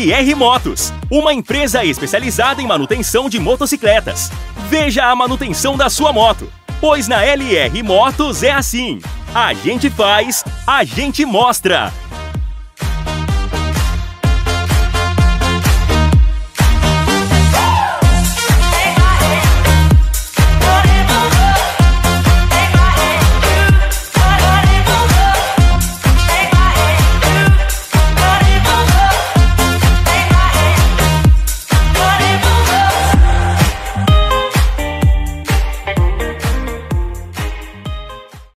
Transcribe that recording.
LR Motos, uma empresa especializada em manutenção de motocicletas. Veja a manutenção da sua moto, pois na LR Motos é assim. A gente faz, a gente mostra.